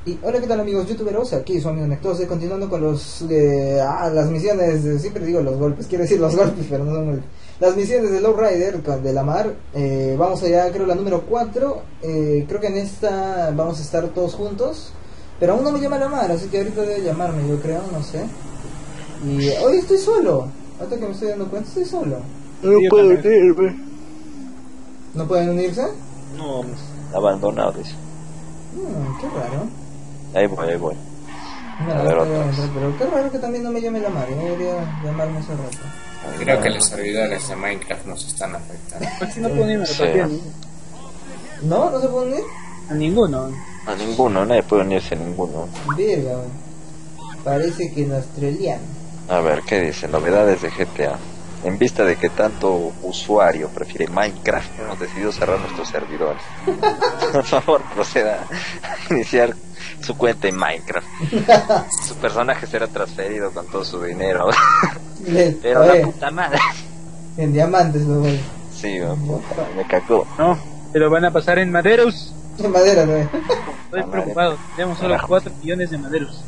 Y hola, ¿qué tal amigos youtuberos? Aquí su amigo Nectose, continuando con las misiones, siempre digo los golpes, quiero decir los golpes, pero no son golpes. Las misiones de Lowrider de la mar, vamos allá, creo la número 4, creo que en esta vamos a estar todos juntos, pero aún no me llama la mar, así que ahorita debe llamarme, yo creo, no sé. Y hoy estoy solo, ahorita que me estoy dando cuenta, estoy solo. No puedo unirme. ¿No pueden unirse? No, abandonado dice. Qué raro. Ahí voy. No, A ver, otra vez. pero qué raro que también no me llame la mar, yo debería llamarme hace rato. Creo que los servidores de Minecraft nos están afectando. Pues no puedo unirme a la Sí. partida. ¿No? ¿No se puede unir? A ninguno. A ninguno, nadie puede unirse a ninguno. Verga, wey. Parece que nos trolean. A ver, ¿qué dice? Novedades de GTA. En vista de que tanto usuario prefiere Minecraft, hemos decidido cerrar nuestros servidores. Por favor, proceda a iniciar su cuenta en Minecraft. Su personaje será transferido con todo su dinero. Pero la puta madre. En diamantes lo voy. Sí, puta, me cagó. No, te lo van a pasar en maderos. En madera, güey. Estoy preocupado. Tenemos solo 4 millones de maderos.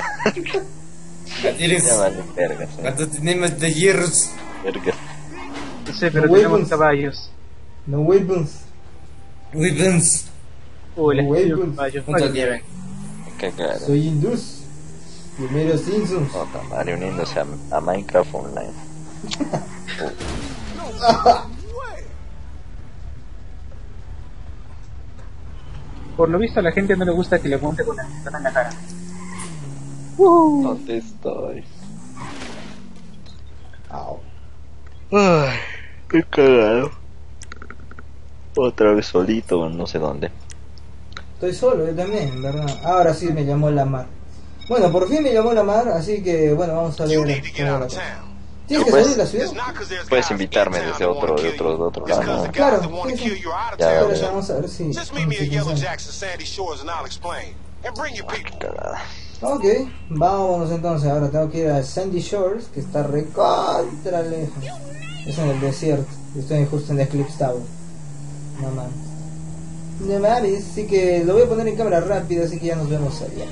Ya vale, vergas. ¿Cuánto tenemos de hierros? Vergas. No sé, pero No tenemos weapons. caballos. No weapons. Weapons. Uy, les No pido weapons. caballos. ¿Cuánto lleven? Qué cagada. Soy Indus. Primero Simpsons. Puta madre, uniéndose a Minecraft Online. Por lo visto a la gente no le gusta que le monte con la ventana en la cara. ¿Dónde estoy? Au. Ay, qué cagado. Otra vez solito, no sé dónde. Estoy solo, yo también, ¿verdad? Ahora sí me llamó la mar. Bueno, por fin me llamó la mar, así que bueno, vamos a ver cómo va la cosa. ¿Tienes que Pues, salir de la ciudad? Puedes invitarme desde otro lado. ¿No? Claro, sí, sí. Ya, Pero ya. vamos a ver si... Just meet me at Yellow funciona. Jackson Sandy Shores and I'll explain. And bring your Qué people. cagada. Ok, vámonos entonces. Ahora tengo que ir a Sandy Shores, que está recontra lejos. Es en el desierto. Estoy justo en Eclipse Tower. No mames. No mames, así que lo voy a poner en cámara rápida, así que ya nos vemos allá.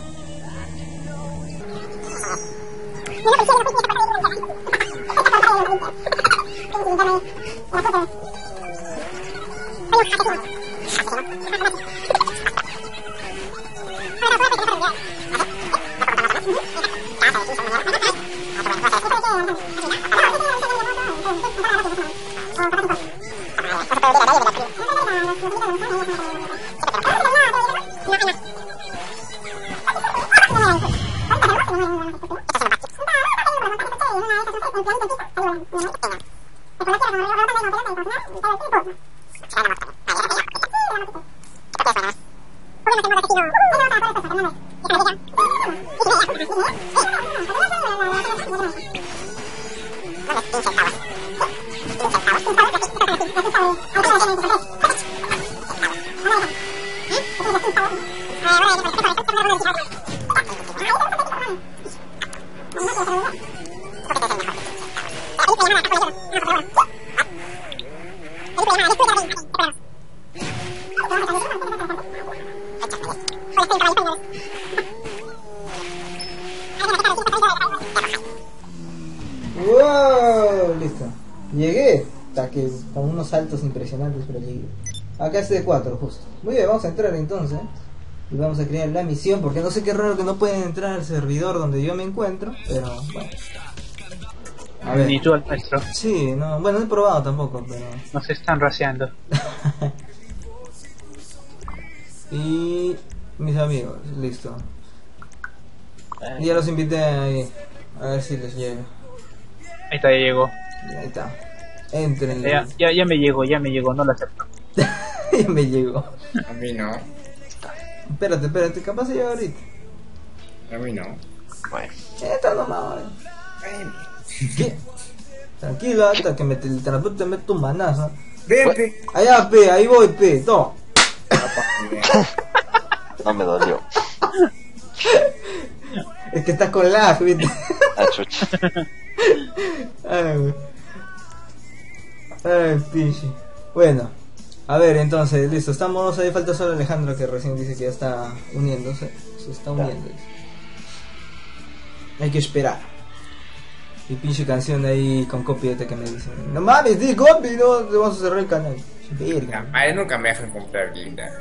¡Wow! Listo. Llegué. Hasta que con unos saltos impresionantes, pero llegué. Acá es de 4 justo. Muy bien, vamos a entrar entonces. Y vamos a crear la misión, porque no sé qué raro que no pueden entrar al servidor donde yo me encuentro, pero bueno. A ver. Ni tú al nuestro. Sí, no, bueno, no he probado tampoco, pero... Nos están raciando. Y mis amigos, listo. Ya los invité ahí. A ver si les llega. Ahí está, ya llegó. Ahí está. Entren. Ya me llegó, no lo acepto. Ya me llegó. A mí no. Espérate, capaz se llega ahorita. A mí no. Bueno, Entra nomás. Ven. ¿Qué? Tranquilo, hasta que el terapeuta te mete un manazo. Vente. Allá, pe, ahí voy, pe, toma. no me dolió. Es que estás con lag, viste. Ah, chucha. Ay, güey. Ay, pichi. Bueno, a ver, entonces, listo, estamos ahí. Falta solo Alejandro, que recién dice que ya está uniéndose. Se está uniendo. Hay que esperar. Y pinche canción de ahí con copyright que me dicen, no mames, di copy, no, te vamos a cerrar el canal. Verga. A mí nunca me dejan comprar linda.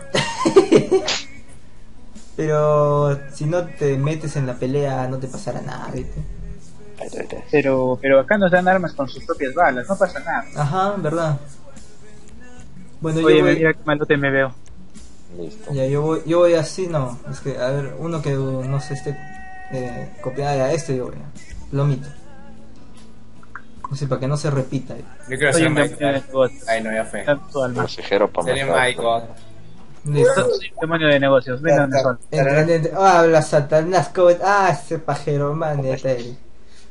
Pero si no te metes en la pelea no te pasará nada, ¿viste? Pero acá nos dan armas con sus propias balas, no pasa nada. Ajá, verdad. Bueno, Oye, yo voy, mira qué malote me veo. Listo. ya, yo voy así, no, es que, a ver, uno que no se esté copiado a este, yo voy a Lomito. No sé, para que no se repita. Yo quiero Soy ser un Mike. demonio de negocios. Ay, no, ya fue. Dan tu alma. Consejero para Sería matar. Mike God. Listo. Soy un demonio de negocios, ven donde son. Habla Satanás, ese pajero, man, y está Eric.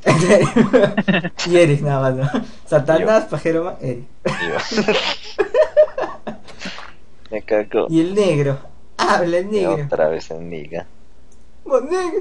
Y Eric nada más, ¿no? Satanás, pajero, man, Eric. Me cagó. Y el negro, habla el Y negro. otra vez en Niga. Vos, negro.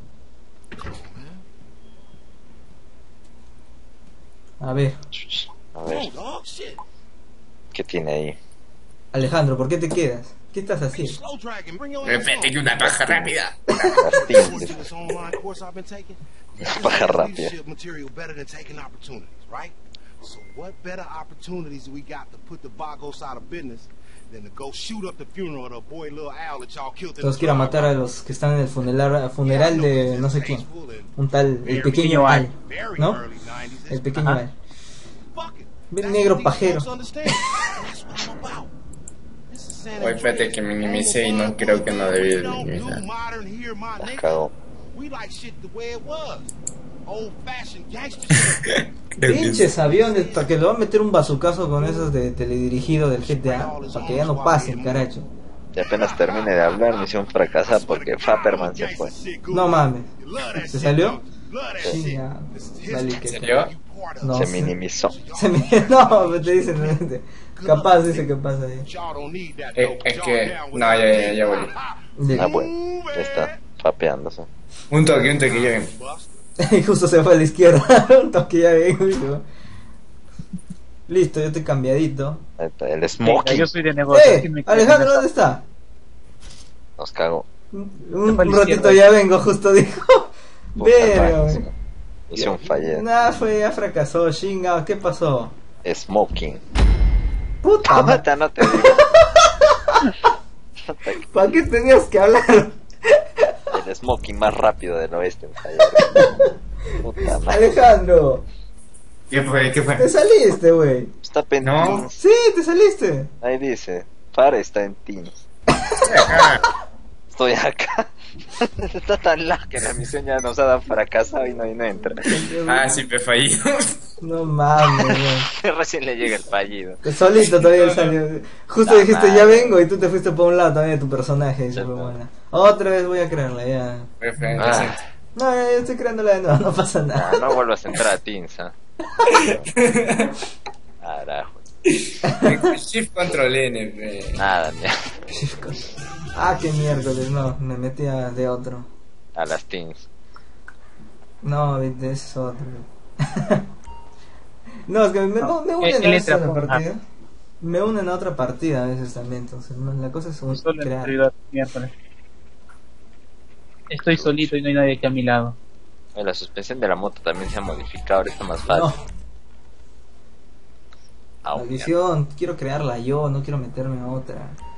A ver, A ver, Dog, shit. ¿qué tiene ahí? Alejandro, ¿por qué te quedas? ¿Qué estás haciendo? Slow dragon, bring your ass Repete que una paja rápida. Las on. tintes. This online course I've been taking. Baja rápida. Leadership material better than taking opportunities, right? So what better opportunities we got to put the Vagos out of business than to go shoot up the funeral of the boy Lil Al that y'all killed in Todos the quieren drive-by? matar a los que están en el funeral de no sé quién. Un tal, el pequeño Al, Very ¿no? early 90s. El pequeño Al. Fuck it. Ven, That's negro what these pajero. folks understand. That's what I'm about. This is San Oye, espérate Andreas. que minimicé y no creo que no debí de We don't do minimizar. modern here, my Las nigga. cagó. We like shit the way it was. Old fashioned gangster shit. Pinches aviones, para que le van a meter un bazucazo con esos de teledirigido del GTA, para que ya no pasen, caracho. Y apenas termine de hablar, misión fracasada porque Fapperman se fue. No mames. ¿Se salió? Sí. Sí, ya. Dale, ¿En que serio? no, Se sí. minimizó. No, te dicen, capaz dice que pasa ahí. Es que... No, ya volví. De- Ah, bueno, ya está fapeándose. Un toque, yo. Y justo se fue a la izquierda, un toque ya bien, digo. Listo, yo estoy cambiadito. Ahí está, el Venga, smoking yo soy de negocios. ¿quién me quiere Alejandro, comer? ¿dónde está? nos cagó. Un fue a la ratito izquierda. ya vengo, justo dijo. Puta Verga, madre, güey. misión fallida. Nada, ya fracasó, chinga, ¿qué pasó? Smoking. Puta madre, Puta, no te digo. ¿para qué tenías que hablar? El smoking más rápido del oeste en fallar. Puta madre. Alejandro, ¿Qué fue? te saliste, güey. Está pendiente. No. Sí, te saliste. Ahí dice, Far está en Teams. Estoy acá. Está tan larga que la misión ya nos ha dado fracasado y no entra. Ah, sí, me fallí. No mames, güey. Recién le llega el fallido. Que solito todavía salió. Justo La dijiste, madre. ya vengo, y tú te fuiste por un lado también de tu personaje. Y se fue buena. Otra vez voy a crearla, ya. Ah, No, ya estoy creándola de nuevo, no pasa nada. no vuelvas a entrar a Teams. ¿Ah? Carajo. Shift Control N, pe. Nada, mira. Ah, qué miércoles, no, me metía de otro. A las Teams. No, de ese es otro. No, es que me unen él a veces entra a la por- partida. Me unen a otra partida a veces también, entonces no, la cosa es Solo en crear. servidor, miércoles. Estoy solito y no hay nadie aquí a mi lado. La suspensión de la moto también se ha modificado, ahora está más fácil. No, Ah, maldición, quiero crearla yo, no quiero meterme a otra.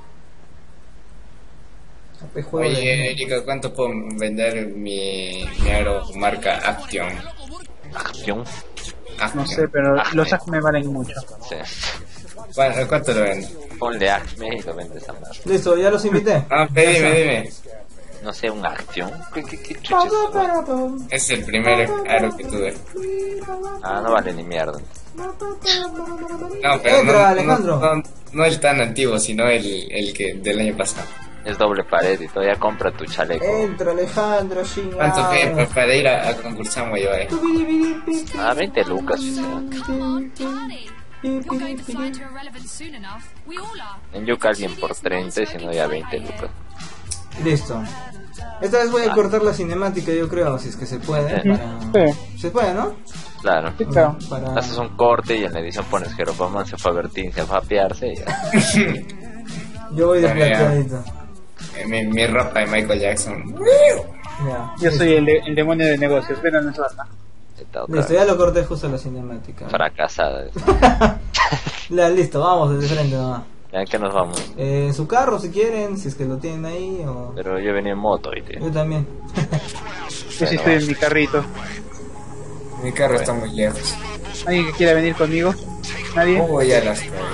AP juego de Oye, mierda. Erika, ¿cuánto puedo vender mi aro marca Action? acción. No sé, pero los AC me valen mucho. Sí. ¿Cuánto lo vendo? Ponle Acme y lo vendes a más. Listo, ya los invité. Ah, dime. No sé, un acción. ¿Qué chuches? Es el primer aro que tuve. Ah, no vale ni mierda. No, pero Entra, Alejandro. no el tan antiguo, sino el que del año pasado. Es doble pared y todavía compra tu chaleco. Entra, Alejandro, chingado. ¿Cuánto que para ir a concursar voy a Ah, 20 lucas. O sea. You're going to find her irrelevant soon enough. We all are. En Yuka alguien por 30 y si no ya 20 lucas. Listo. Esta vez voy a cortar la cinemática, yo creo, si es que se puede. Sí. Para... Sí, Se puede, ¿no? Claro. sí, claro. Para... Haces un corte y en la edición pones Jeropaman se fue a Bertín, se fue a apearse y ya. Yo voy Bueno, ya. desbloqueadito. mi ropa de Michael Jackson. Ya. Yo soy el demonio de negocios, pero no es verdad. Esta otra Listo, ya lo corté justo en la cinemática. fracasada. Ya, listo, vamos de frente nomás. ¿Ya en qué nos vamos? En su carro si quieren, si es que lo tienen ahí o... Pero yo venía en moto, ¿viste? Yo también. Yo sí estoy en mi carrito. Mi carro está muy lejos. ¿Alguien que quiera venir conmigo? ¿Nadie? Voy a las Yo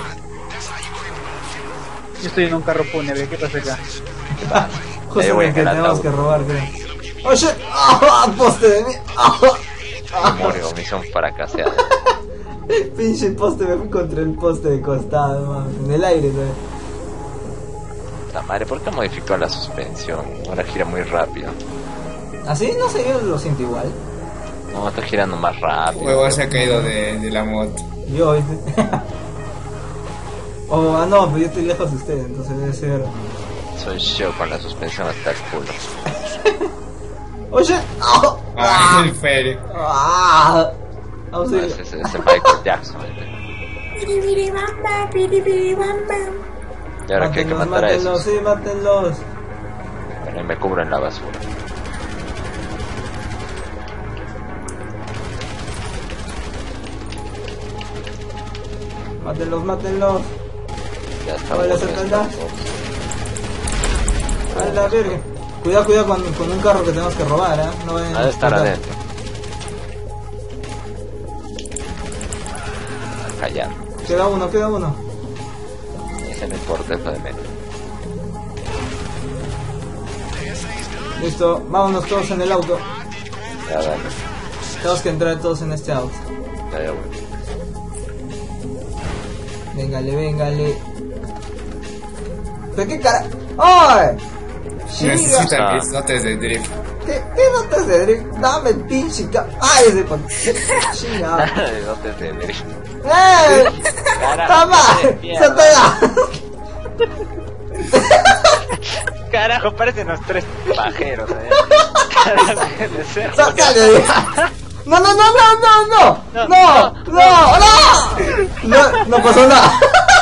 estoy en un carro fúnebre, ¿qué pasa acá? Justo voy el en que el tenemos ataúd. que robar, creo. ¡Oh, shit! ¡Ah! ¡Poste de mí! ¡Ah! Murió, misión fracasada. Pinche poste, me fui contra el poste de costado, man. En el aire, ¿sabes? La madre, ¿por qué modificó la suspensión? Ahora gira muy rápido. ¿Así? No sé, yo lo siento igual. No, está girando más rápido. Huevo se ha caído de la moto. Yo, ¿viste? Oh, no, pero yo estoy lejos de ustedes, entonces debe ser... Soy yo con la suspensión hasta el culo. ¡Oh, shit! ¡Ah! Ah, el ferio. ¡Ah! Vamos a No, ir... ese Michael Jackson. Y ahora que hay que Mátenlos, matar a mátenlos, esos. sí, mátenlos. Bueno, y me cubro en la basura. Mátenlos, mátenlos. Ya está. Hola, Satana. A la verga. Cuidado, cuidado con un carro que tenemos que robar, ¿eh? No vayan Ha de estar explotar. adentro. Callar. Queda uno, queda uno. Ese no importa, eso de menos. Listo, vámonos todos en el auto. Ya, dale. Tenemos que entrar todos en este auto. Ya, ya voy. Véngale, véngale. ¿De qué cara? ¡Ay! Chinga. Necesitan mis dotes de drift. ¿Qué notas de drift? Dame el pinche ¡ay, ese con... Chinga! De dotes de derecho. ¡Eh! Carajo, ¡Toma! de mierda. ¡Satana! Carajo, parecen los tres pajeros. ¡Sácale! ¡No, no, no, no, no, no! ¡No! ¡No! ¡No! No pasó nada.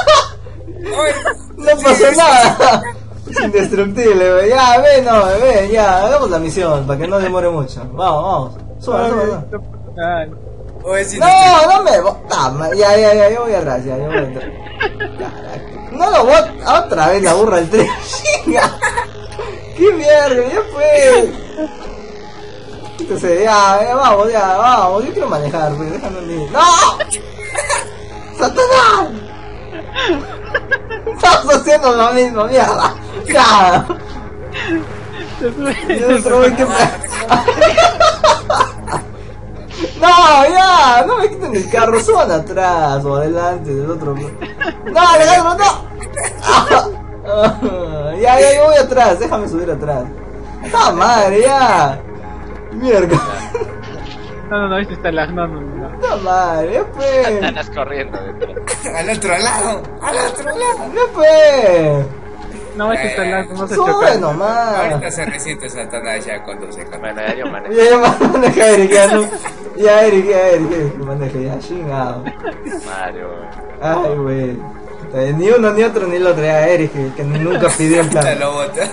No pasó nada. Es indestructible, güey. Ya, ven, no, ven, ya. Hagamos la misión para que no demore mucho. Vamos, vamos. Suba, suba, suba. Ay, O es No, no me bota. Ya, yo voy atrás, ya, yo voy atrás. Caraca. No lo bot. Otra vez la burra el tren. Chinga. ¡Qué mierda! Ya fue. Entonces, ya, vamos, vamos. Yo quiero manejar, güey. Déjame ir. ¡No! ¡Satanás! Estamos haciendo lo mismo, mierda. ¡Ya! Yo otro güey que No, ya, no me quiten el carro, suban atrás o adelante del otro. No, Alejandro, no. Ya, yo voy atrás, déjame subir atrás. ¡Ah, madre, ya! Mierda. no, este está lag, no. ¡Ah, madre, ya pues! Estás corriendo detrás. al otro lado. Al otro lado. ¡Ya pues! No, este está lag, no se Sube choca. nomás. Ahorita se resiente Satanás ya conduce con Bueno, ya yo manejo. Ya maneja Eric, ya no. Ya Eric, maneja ya, chingado. Mario. Ay, güey. Ni uno, ni otro, ni el otro, ya Eric, que nunca pidió el Te plan. lo bota.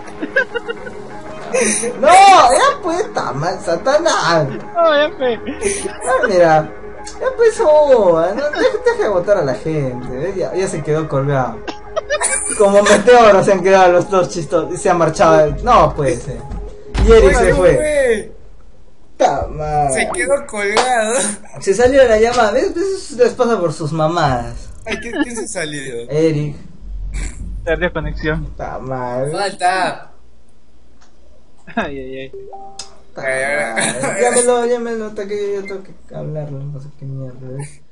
No, ya pues, está mal, Satanás. No, ya fue. Ah, mira, ya pues, no, deja de votar a la gente, ¿ves? Ya se quedó colgado. Como meteoro se han quedado los dos chistosos y se han marchado. No puede ser. Y Eric se fue. Está mal. Se quedó colgado. Se salió de la llamada, ¿ves? Eso les pasa por sus mamadas. Ay, ¿quién se salió? Eric, Perdió conexión. está mal. Falta. Ay. Llámelo, hasta que yo tengo que hablarlo, no sé qué mierda, ¿ves?